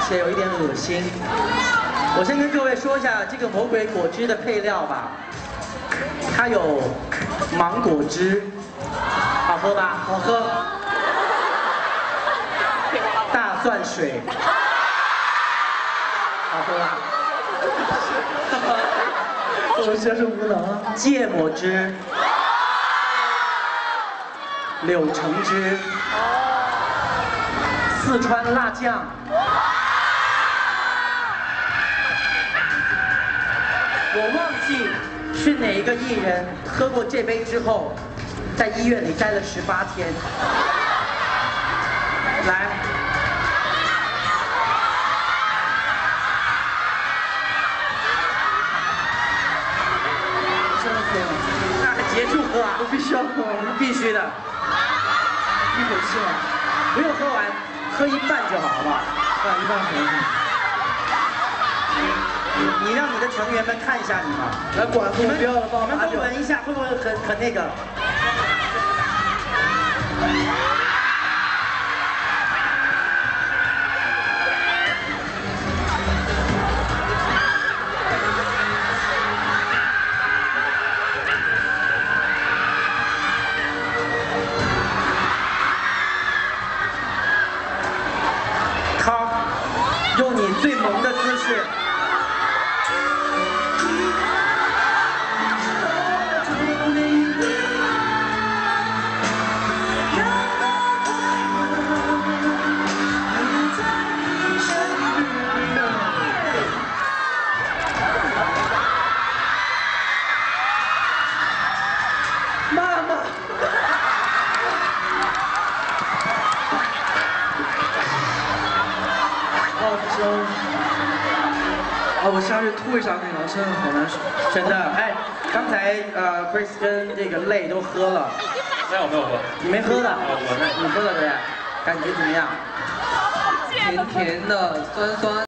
起来有一点恶心。我先跟各位说一下这个魔鬼果汁的配料吧，它有芒果汁，好喝吧？好喝。大蒜水，好喝吧？ 我先生无能啊！ 芥末汁。 柳橙汁，四川辣酱，我忘记是哪一个艺人喝过这杯之后，在医院里待了18天。来， 真的可以吗？ 那结束喝啊！ 我必须要喝完， 必须的。 一口气吗？ 不用喝完，喝一半就好，好不好？ 一半可以。 你让你的成员们看一下你嘛。 来，管子，你们不要了，帮我你们都闻一下，会不会很那个？用你最萌的姿势，妈妈。 我下去吐一下那个，真的好难受， 真的。哎，刚才Chris 跟这个泪都喝了， 没有喝， 你没喝的，你喝了对不对？感觉怎么样？ 甜甜的，酸酸。